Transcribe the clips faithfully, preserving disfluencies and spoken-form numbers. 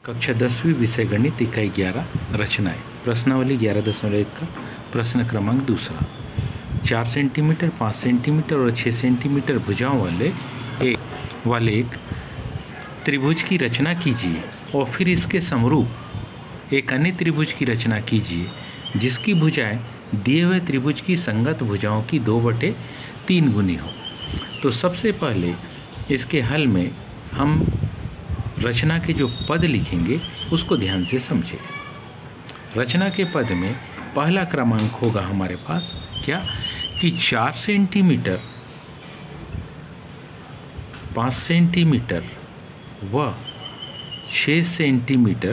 कक्षा दसवीं विषय गणित इकाई ग्यारह रचनाएं। प्रश्नावली ग्यारह दशमलव एक का प्रश्न क्रमांक दूसरा। चार सेंटीमीटर, पाँच सेंटीमीटर और छः सेंटीमीटर भुजाओं वाले एक वाले एक त्रिभुज की रचना कीजिए और फिर इसके समरूप एक अन्य त्रिभुज की रचना कीजिए जिसकी भुजाएं दिए हुए त्रिभुज की संगत भुजाओं की दो बटे तीन गुनी हो। तो सबसे पहले इसके हल में हम रचना के जो पद लिखेंगे उसको ध्यान से समझें। रचना के पद में पहला क्रमांक होगा हमारे पास क्या कि चार सेंटीमीटर, पाँच सेंटीमीटर व छः सेंटीमीटर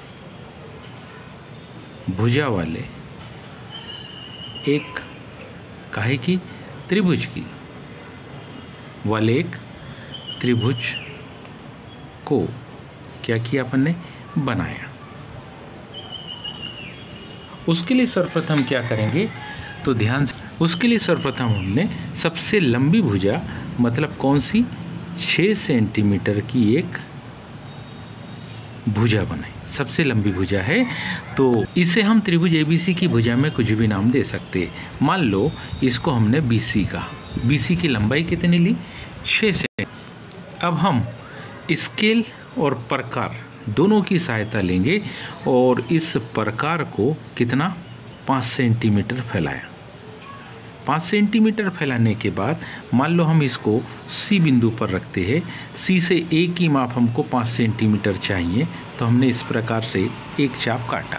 भुजा वाले एक काहे की त्रिभुज की वाले एक त्रिभुज को क्या किया अपन ने बनाया। उसके लिए सर्वप्रथम क्या करेंगे तो ध्यान से, उसके लिए सर्वप्रथम हमने सबसे लंबी भुजा मतलब कौन सी छः सेंटीमीटर की एक भुजा बनाई। सबसे लंबी भुजा है तो इसे हम त्रिभुज एबीसी की भुजा में कुछ भी नाम दे सकते हैं। मान लो इसको हमने बीसी कहा। बीसी की लंबाई कितनी ली? छः से। अब हम स्केल और प्रकार दोनों की सहायता लेंगे और इस प्रकार को कितना पाँच सेंटीमीटर फैलाया। पाँच सेंटीमीटर फैलाने के बाद मान लो हम इसको सी बिंदु पर रखते हैं। सी से ए की माप हमको पाँच सेंटीमीटर चाहिए तो हमने इस प्रकार से एक चाप काटा।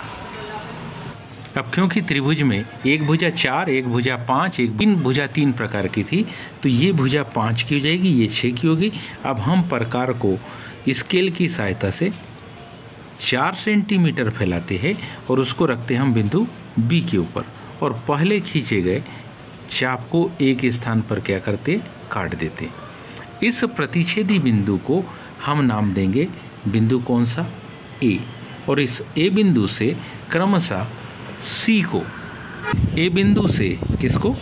अब क्योंकि त्रिभुज में एक भुजा चार, एक भुजा पाँच, एक तीन भुजा तीन प्रकार की थी तो ये भुजा पाँच की हो जाएगी, ये छः की होगी। अब हम प्रकार को स्केल की सहायता से चार सेंटीमीटर फैलाते हैं और उसको रखते हैं हम बिंदु बी के ऊपर और पहले खींचे गए चाप को एक स्थान पर क्या करते काट देते। इस प्रतिच्छेदी बिंदु को हम नाम देंगे बिंदु कौन सा ए, और इस ए बिंदु से क्रमशः सी को, ए बिंदु से किसको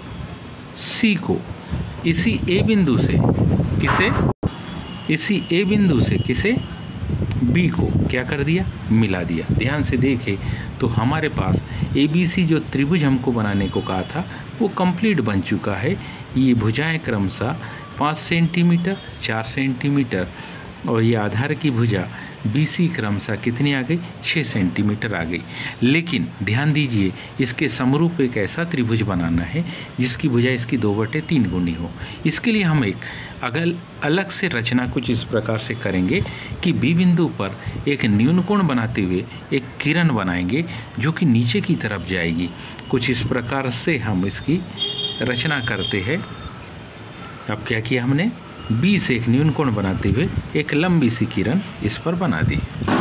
सी को, इसी ए बिंदु से किसे, इसी ए बिंदु से किसे बी को क्या कर दिया मिला दिया। ध्यान से देखें तो हमारे पास ए बी सी जो त्रिभुज हमको बनाने को कहा था वो कंप्लीट बन चुका है। ये भुजाएं क्रमशः पाँच सेंटीमीटर, चार सेंटीमीटर और ये आधार की भुजा बीसी क्रमशः कितनी आ गई? छः सेंटीमीटर आ गई। लेकिन ध्यान दीजिए इसके समरूप एक ऐसा त्रिभुज बनाना है जिसकी भुजा इसकी दो बटे तीन गुनी हो। इसके लिए हम एक अगल अलग से रचना कुछ इस प्रकार से करेंगे कि बी बिंदु पर एक न्यूनकोण बनाते हुए एक किरण बनाएंगे जो कि नीचे की तरफ जाएगी। कुछ इस प्रकार से हम इसकी रचना करते हैं। अब क्या किया हमने? बी से एक न्यूनकोण बनाते हुए एक लंबी सी किरण इस पर बना दी।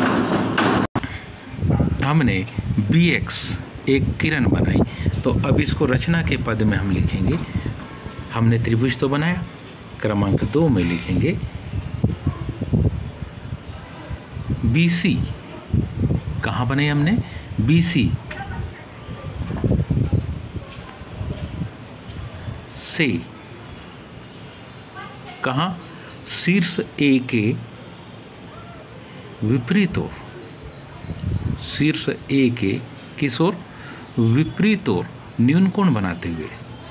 हमने बी एक्स एक किरण बनाई तो अब इसको रचना के पद में हम लिखेंगे। हमने त्रिभुज तो बनाया, क्रमांक दो में लिखेंगे बी सी। कहाँ बनाई हमने? बी सी से कहाँ? शीर्ष ए के विपरीत ओर, शीर्ष ए के किस ओर? विपरीत ओर न्यूनकोण बनाते हुए,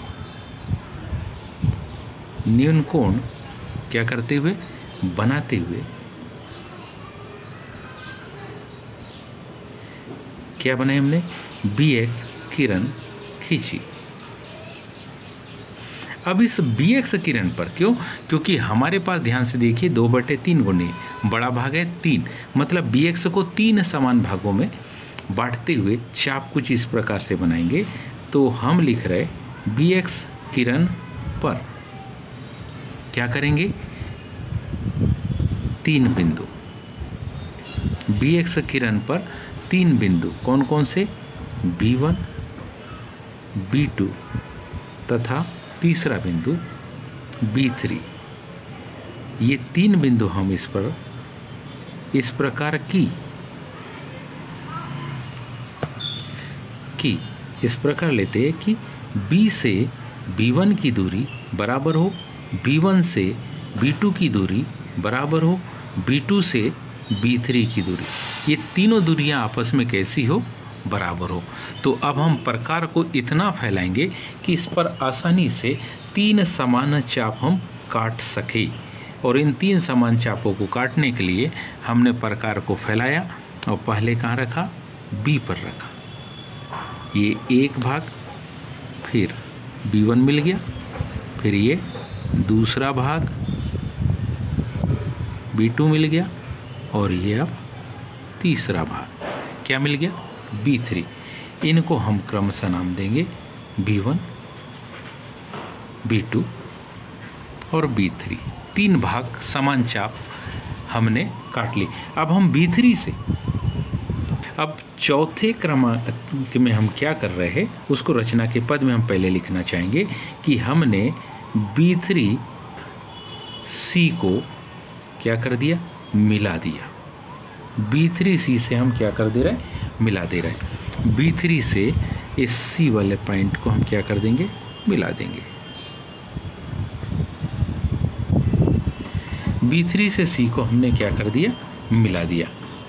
न्यूनकोण क्या करते हुए? बनाते हुए क्या बनाए हमने? बी एक्स किरण खींची। अब इस बी एक्स किरण पर क्यों? क्योंकि हमारे पास ध्यान से देखिए दो बटे तीन गुने बड़ा भाग है तीन, मतलब बी एक्स को तीन समान भागों में बांटते हुए चाप कुछ इस प्रकार से बनाएंगे। तो हम लिख रहे बी एक्स किरण पर क्या करेंगे? तीन बिंदु। बी एक्स किरण पर तीन बिंदु कौन कौन से? बी वन, बी टू तथा तीसरा बिंदु बी थ्री। ये तीन बिंदु हम इस पर इस प्रकार की की इस प्रकार लेते हैं कि बी से बी वन की दूरी बराबर हो बी वन से बी टू की दूरी बराबर हो बी टू से बी थ्री की दूरी, ये तीनों दूरियां आपस में कैसी हो, बराबर हो। तो अब हम प्रकार को इतना फैलाएंगे कि इस पर आसानी से तीन समान चाप हम काट सके। और इन तीन समान चापों को काटने के लिए हमने प्रकार को फैलाया और पहले कहाँ रखा, बी पर रखा। ये एक भाग, फिर बी वन मिल गया, फिर ये दूसरा भाग बी टू मिल गया, और ये अब तीसरा भाग क्या मिल गया, बी थ्री। इनको हम क्रमशः नाम देंगे बी वन, बी टू और बी थ्री। तीन भाग समान चाप हमने काट ली। अब हम बी थ्री से अब चौथे क्रमांक में हम क्या कर रहे हैं, उसको रचना के पद में हम पहले लिखना चाहेंगे कि हमने बी थ्री सी को क्या कर दिया, मिला दिया। बी थ्री सी से हम क्या कर दे रहे हैं, मिला दे रहे हैं। बी थ्री से इस सी वाले पॉइंट को हम क्या कर देंगे, मिला देंगे। बी थ्री से सी को हमने क्या कर दिया, मिला दिया।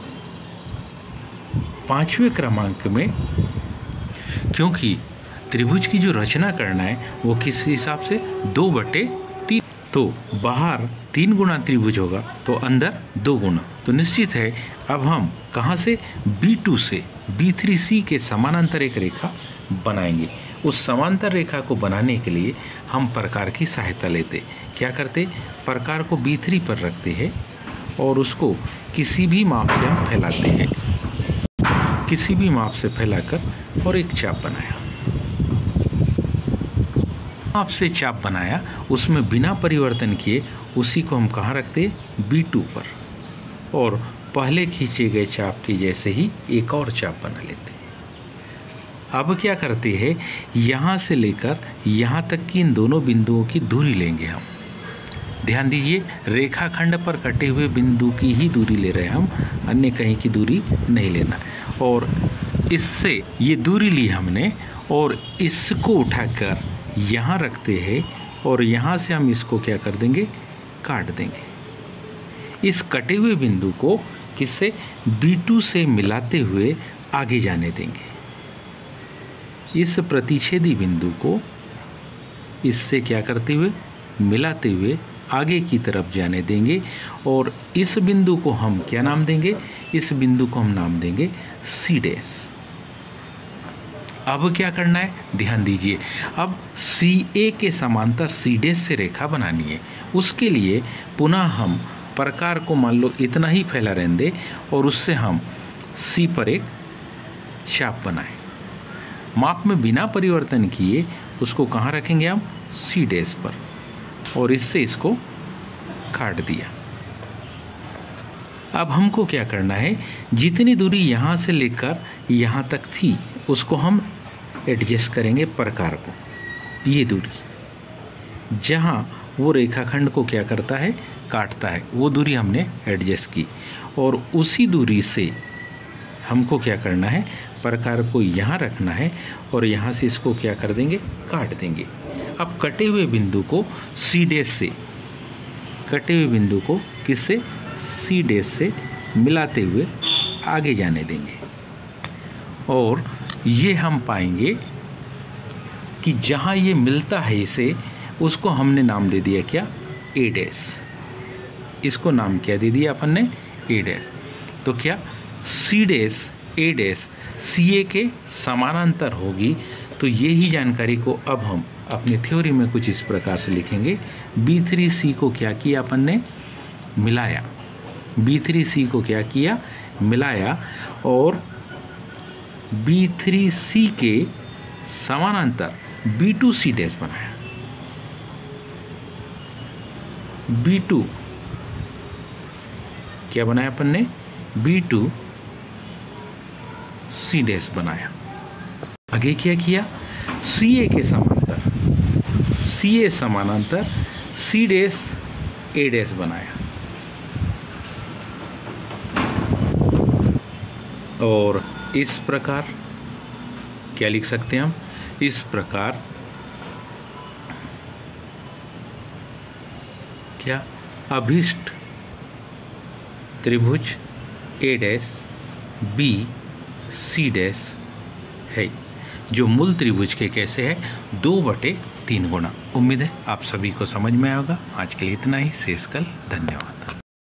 पांचवें क्रमांक में क्योंकि त्रिभुज की जो रचना करना है वो किस हिसाब से, दो बटे तीन, तो बाहर तीन गुना त्रिभुज होगा तो अंदर दो गुना, तो निश्चित है अब हम कहाँ से, बी टू से बी थ्री सी के समानांतर एक रेखा बनाएंगे। उस समांतर रेखा को बनाने के लिए हम प्रकार की सहायता लेते। क्या करते, प्रकार को बी थ्री पर रखते हैं और उसको किसी भी माप से हम फैलाते हैं, किसी भी माप से फैलाकर और एक चाप बनाया। माप से चाप बनाया, उसमें बिना परिवर्तन किए उसी को हम कहाँ रखते, बी टू पर, और पहले खींचे गए चाप के जैसे ही एक और चाप बना लेते। अब क्या करते हैं, यहाँ से लेकर यहाँ तक की इन दोनों बिंदुओं की दूरी लेंगे हम। ध्यान दीजिए, रेखाखंड पर कटे हुए बिंदु की ही दूरी ले रहे हैं हम, अन्य कहीं की दूरी नहीं लेना। और इससे ये दूरी ली हमने और इसको उठाकर यहाँ रखते हैं और यहाँ से हम इसको क्या कर देंगे, काट देंगे। इस कटे हुए बिंदु को किससे, बी टू से मिलाते हुए आगे जाने देंगे। इस प्रतिच्छेदी बिंदु को इससे क्या करते हुए, मिलाते हुए आगे की तरफ जाने देंगे और इस बिंदु को हम क्या नाम देंगे, इस बिंदु को हम नाम देंगे सी डैश। अब क्या करना है, ध्यान दीजिए, अब सी ए के समांतर सी डैश से रेखा बनानी है। उसके लिए पुनः हम प्रकार को मान लो इतना ही फैला रहने दें और उससे हम सी पर एक चाप बनाएं। माप में बिना परिवर्तन किए उसको कहाँ रखेंगे हम, सी डैश पर, और इससे इसको काट दिया। अब हमको क्या करना है, जितनी दूरी यहाँ से लेकर यहाँ तक थी उसको हम एडजस्ट करेंगे प्रकार को। ये दूरी जहाँ वो रेखाखंड को क्या करता है, काटता है, वो दूरी हमने एडजस्ट की और उसी दूरी से हमको क्या करना है, प्रकार को यहाँ रखना है और यहाँ से इसको क्या कर देंगे, काट देंगे। अब कटे हुए बिंदु को सी डैश से, कटे हुए बिंदु को किससे, सी डैश से मिलाते हुए आगे जाने देंगे और ये हम पाएंगे कि जहाँ ये मिलता है इसे, उसको हमने नाम दे दिया क्या, ए डैश। इसको नाम क्या दे दिया अपन ने, ए डैश। तो क्या सी डैश ए डैश सी ए के समानांतर होगी। तो ये ही जानकारी को अब हम अपनी थ्योरी में कुछ इस प्रकार से लिखेंगे। बी थ्री सी को क्या किया अपन ने, मिलाया। बी थ्री सी को क्या किया, मिलाया और बी थ्री सी के समानांतर बी टू सी डैश बनाया। बी टू क्या बनाया अपन ने, बी टू सी डैश बनाया। आगे क्या किया, सी ए के समांतर, सी ए समानांतर सी डैश ए डैश बनाया और इस प्रकार क्या लिख सकते हैं हम, इस प्रकार क्या, अभिष्ट त्रिभुज A dash B C dash है, जो मूल त्रिभुज के कैसे है, दो बटे तीन गुणा। उम्मीद है आप सभी को समझ में आएगा। आज के लिए इतना ही, शेष कल। धन्यवाद।